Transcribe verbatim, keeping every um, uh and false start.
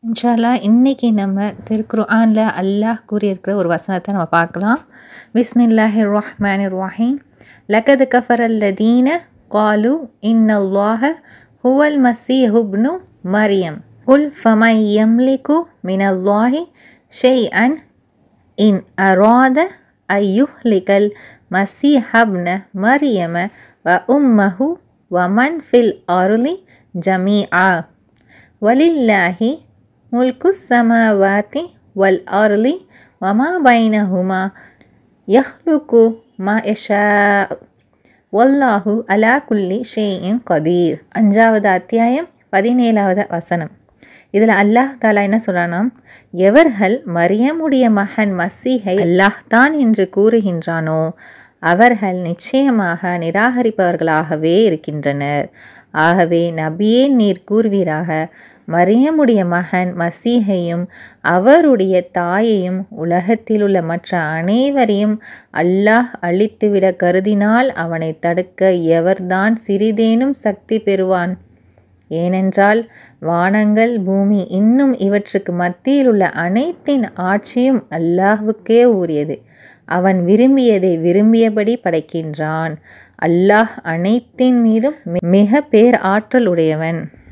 இன்ஷா அல்லாஹ் இன்னைக்கு நம்ம திருக்குர்ஆன்ல அல்லாஹ் கூறியிருக்கிற ஒரு வசனத்தை நம்ம பார்க்கலாம். பிஸ்மில்லாஹிர் ரஹ்மானிர் ரஹீம். லகத் கஃபரல்லதீன காலு இன்னல்லாஹ ஹுவல் மஸீஹு இப்னு மரியம் குல் ஃபமன் யம்லிகு மினல்லாஹி ஷைஅன் இன் அராத அய்யுஹ்லிகல் மஸீஹ இப்ன மரியம வ உம்மஹு வ மன் ஃபில் அர்லி ஜமீஆ வலில்லாஹி முல்குஸ் ஸமாவாதி வல் அர்லி வமா பைனஹுமா யஹ்லுகு மா யஷா வல்லாஹு அலா குல்லி ஷைஇன் கதீர். அஞ்சாவது அத்தியாயம் பதினேழாவது வசனம். இதில் அல்லாஹ் தாலா என்ன சொல்கிறான்னா, எவர்கள் மரியமுடைய மகன் மசீஹை அல்லாஹ் தான் என்று கூறுகின்றானோ அவர்கள் நிச்சயமாக நிராகரிப்பவர்களாகவே இருக்கின்றனர். ஆகவே நபியே நீர் கூறுவீராக, மரியமுடைய மகன் மசீஹையும் அவருடைய தாயையும் உலகத்திலுள்ள மற்ற அனைவரையும் அல்லாஹ் அழித்துவிட கருதினால் அவனை தடுக்க எவர்தான் சிறிதேனும் சக்தி பெறுவான்? ஏனென்றால் வானங்கள் பூமி இன்னும் இவற்றுக்கு மத்தியில் உள்ள அனைத்தின் ஆட்சியும் அல்லாஹ்வுக்கே உரியது. அவன் விரும்பியதை விரும்பியபடி படைக்கின்றான். அல்லாஹ் அனைத்தின் மீதும் மிக பேர் ஆற்றல் உடையவன்.